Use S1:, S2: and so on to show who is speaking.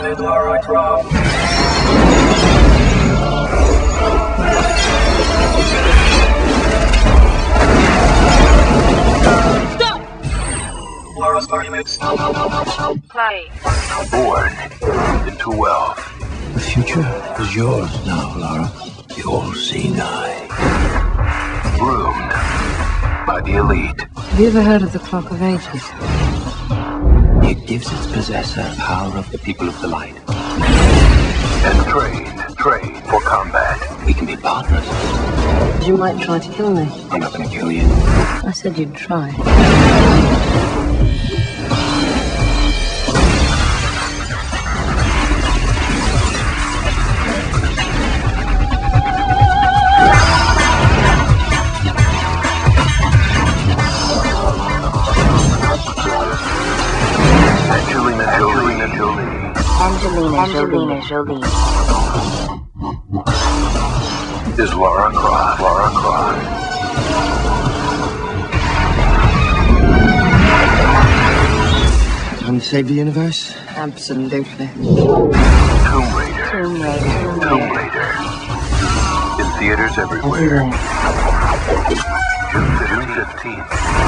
S1: pixelated Lara Croft.
S2: Stop!
S1: Lara Story Mix.
S2: Play.
S3: Born into wealth.
S4: The future is yours now, Lara. The all-seeing eye.
S3: Groomed by the elite.
S5: Have you ever heard of the Clock of Ages?
S4: It gives its possessor power of the people of the light.
S3: And trained for combat.
S4: We can be partners.
S5: You might try to kill me.
S4: I'm not going to kill you.
S5: I said you'd try.
S2: Angelina Jolie.
S3: Is Lara Croft.
S4: Time to save the universe?
S5: Absolutely.
S3: Tomb Raider.
S2: Tomb Raider.
S3: In theaters everywhere. June 15th.